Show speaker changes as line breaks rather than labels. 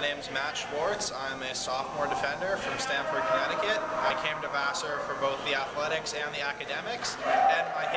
name's Matt Schwartz. I'm a sophomore defender from Stamford, Connecticut. I came to Vassar for both the athletics and the academics, and my